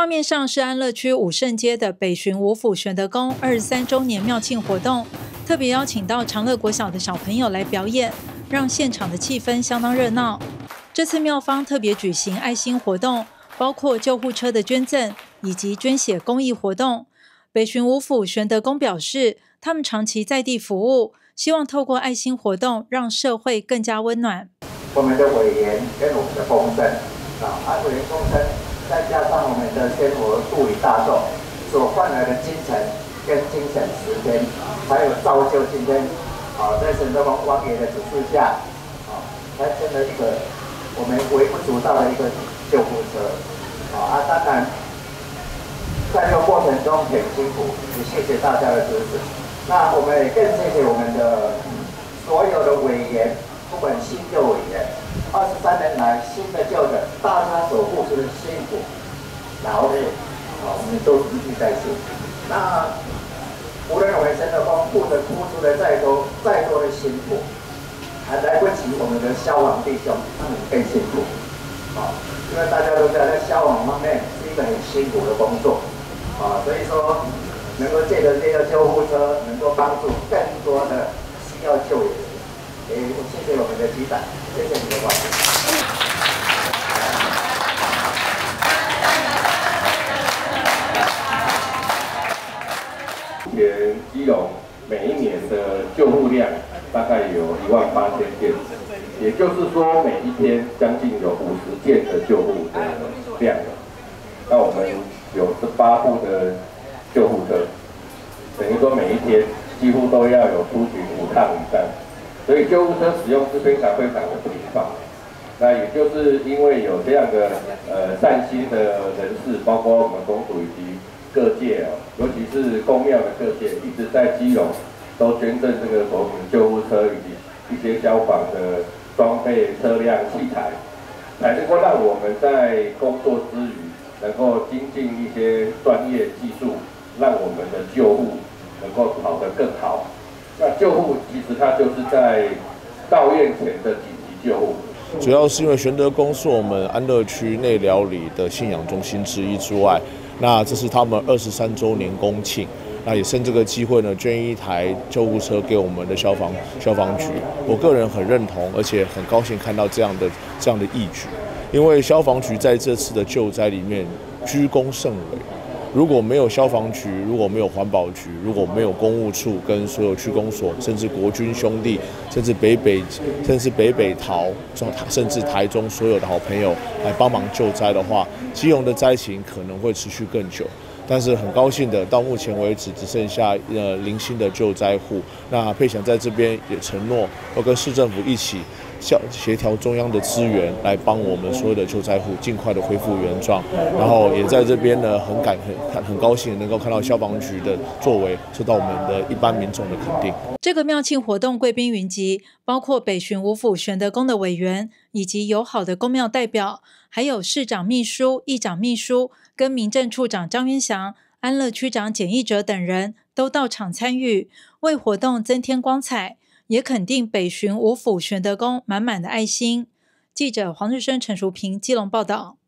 画面上是安乐区武圣街的北巡五府玄德宫23周年庙庆活动，特别邀请到长乐国小的小朋友来表演，让现场的气氛相当热闹。这次庙方特别举行爱心活动，包括救护车的捐赠以及捐血公益活动。北巡五府玄德宫表示，他们长期在地服务，希望透过爱心活动让社会更加温暖。 我们的委员跟我们的公生委员公生。再加上我们的宣佛度与大众所换来的精神跟精神时间，才有造就今天在神德王王爷的指示下才成了一个我们微不足道的一个救护车当然在这个过程中很辛苦，也谢谢大家的支持。那我们也更谢谢我们的所有的委员，不管新旧委员。23年来，新的旧的，大家所付出的辛苦、劳累，我们都一记在心。那无论我们神德宫付出的再多的辛苦，还来不及我们的消防弟兄，他们更辛苦。因为大家都知道，在消防方面是一个很辛苦的工作，所以说能够借着这个救护车，能够帮助更多的需要救援的人。谢谢我们的局长，谢谢你的关注。 目前基隆每一年的救护量大概有18000件，也就是说每一天将近有50件的救护的量。那我们有8部的救护车，等于说每一天几乎都要有出勤5趟以上。所以救护车使用是非常的频繁，那也就是因为有这样的善心的人士，包括我们公署以及各界尤其是公庙的各界，一直在基隆都捐赠这个所谓的救护车以及一些消防的装备、车辆、器材，才能够让我们在工作之余能够精进一些专业技术，让我们的救护能够跑得更好。那救护其实它就是在到院前的紧急救护， 主要是因为玄德宫是我们安乐区内寮里的信仰中心之一之外，那这是他们23周年公庆，那也趁这个机会呢，捐一台救护车给我们的消防局。我个人很认同，而且很高兴看到这样的义举，因为消防局在这次的救灾里面居功甚伟。如果没有消防局，如果没有环保局，如果没有公务处跟所有区公所，甚至国军兄弟，甚至北北桃，甚至台中所有的好朋友来帮忙救灾的话，基隆的灾情可能会持续更久。但是很高兴的，到目前为止只剩下零星的救灾户。那佩祥在这边也承诺要跟市政府一起协调中央的资源，来帮我们所有的救灾户尽快的恢复原状。然后也在这边呢，很高兴能够看到消防局的作为受到我们的一般民众的肯定。 这个庙庆活动贵宾云集，包括北巡五府玄德宫的委员，以及友好的宫庙代表，还有市长秘书、议长秘书跟民政处长张渊祥、安乐区长简义哲等人都到场参与，为活动增添光彩。也肯定北巡五府玄德宫满满的爱心。记者黄日升、陈淑平基隆报道。